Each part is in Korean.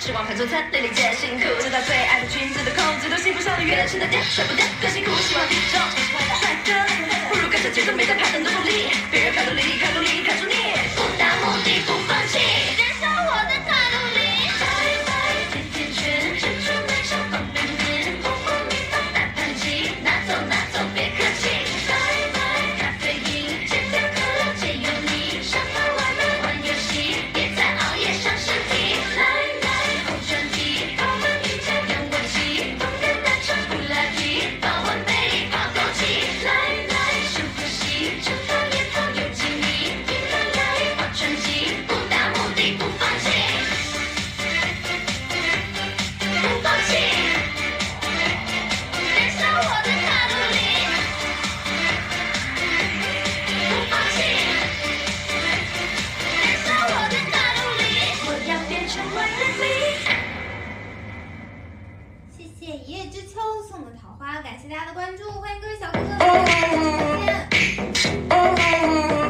失望，看中他对你真心，苦知道最爱的裙子的扣子都系不上的原始的点，舍不得更辛苦，希望体重帅哥，不如跟着节奏没在怕的努力，别人看努力，看努力，看出你不达目的不放弃，接受我的态度里，拜拜甜甜圈，珍珠奶茶方便面，红红蜜糖大盘鸡，拿走拿走别客气，拜拜咖啡因，戒掉可乐戒油腻，沙发外面玩游戏，别再熬夜上身体，来来红专题，泡温瑜伽仰卧起，动感单车普拉提，保温杯里泡枸杞，来来深呼吸，蒸发烟头有精力，平衡压力划拳击，不达目的不放弃，不放弃，接受我的态度里，不放弃，接受我的态度里，我要变成完美。 谢谢一叶知秋送的桃花，感谢大家的关注，欢迎各位小哥哥们再见。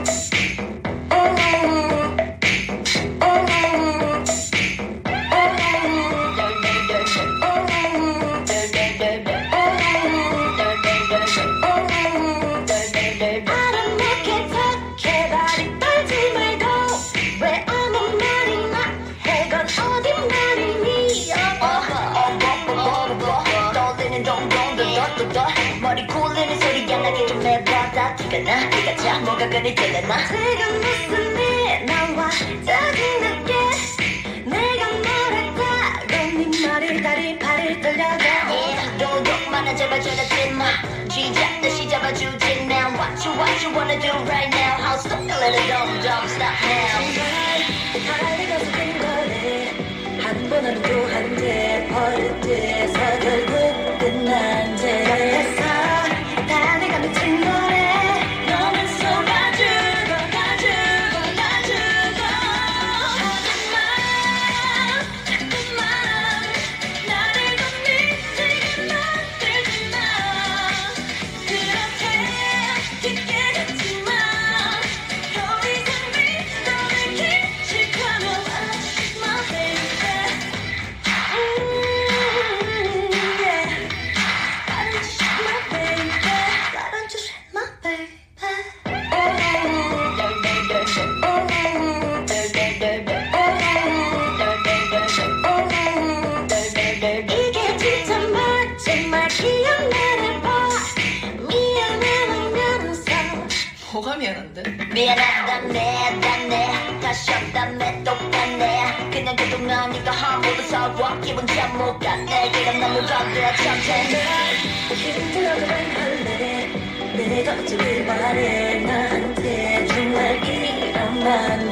머리 굴리는 소리가 나게 좀 해봐다 티가 나 티가 자 뭐가 그리 들려나 지금 무슨 일 나와 짜증나게 내가 말했다고 네 말이 다리 팔이 떨려가 도둑만아 제발 쳐다지마 쥐잡듯이 잡아주지 now what you wanna do right now I'll stop a little don't stop now 정말 가서 된 거래 한 번 하면 또 한대 버릇돼서 결국 끝난 제 다 내가 미친 거래 너는 속아주고 가주고 놔주고 자꾸만 나를 더 미치게 만들지마 그렇게 깊게 가지마 더 이상 믿어를 기식하며 Watch my baby yeah Why don't you shake my baby Why don't you shake my baby 이게 진짜 마지막 기억나봐 미안하면서 뭐가 미안한데? 미안하다네 다시 없다네 똑같네 그냥 그동안 네가 한 모든 사과 기분 참 못 갔네 그럼 너무 밤새 참새 기분 들어도 왜 할래 내가 어쩌길 바래 나한테 정말 이런 말